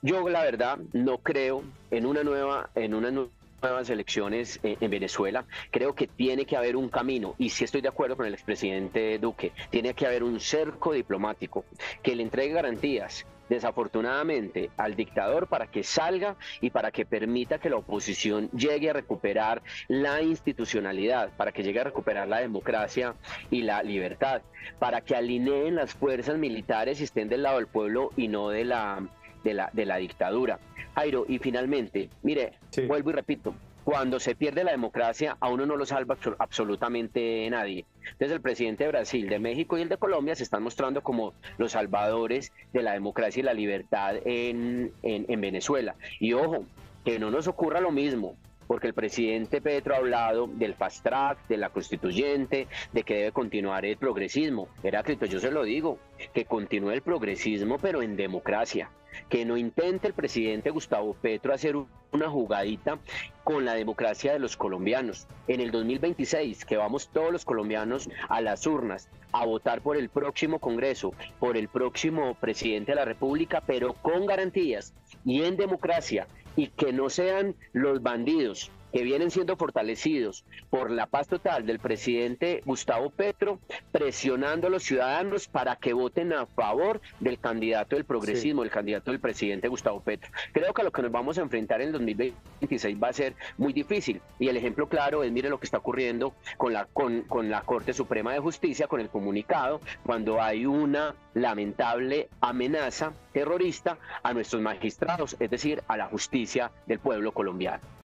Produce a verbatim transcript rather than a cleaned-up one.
Yo la verdad no creo en una nueva, en una nu- nuevas elecciones en, en Venezuela. Creo que tiene que haber un camino, y sí estoy de acuerdo con el expresidente Duque, tiene que haber un cerco diplomático que le entregue garantías, desafortunadamente, al dictador para que salga y para que permita que la oposición llegue a recuperar la institucionalidad, para que llegue a recuperar la democracia y la libertad, para que alineen las fuerzas militares y estén del lado del pueblo y no de la de la, de la dictadura. Jairo, y finalmente, mire, Sí. vuelvo y repito, cuando se pierde la democracia, a uno no lo salva absolutamente nadie. Entonces el presidente de Brasil, de México y el de Colombia se están mostrando como los salvadores de la democracia y la libertad en, en, en Venezuela. Y ojo, que no nos ocurra lo mismo, porque el presidente Petro ha hablado del fast track, de la constituyente, de que debe continuar el progresismo. Heráclito, yo se lo digo, que continúe el progresismo, pero en democracia. Que no intente el presidente Gustavo Petro hacer una jugadita con la democracia de los colombianos. En el dos mil veintiséis, que vamos todos los colombianos a las urnas a votar por el próximo Congreso, por el próximo presidente de la República, pero con garantías y en democracia, y que no sean los bandidos que vienen siendo fortalecidos por la paz total del presidente Gustavo Petro, presionando a los ciudadanos para que voten a favor del candidato del progresismo, Sí. el candidato del presidente Gustavo Petro. Creo que a lo que nos vamos a enfrentar en el dos mil veintiséis va a ser muy difícil, y el ejemplo claro es, mire lo que está ocurriendo con la, con, con la Corte Suprema de Justicia, con el comunicado, cuando hay una lamentable amenaza terrorista a nuestros magistrados, es decir, a la justicia del pueblo colombiano.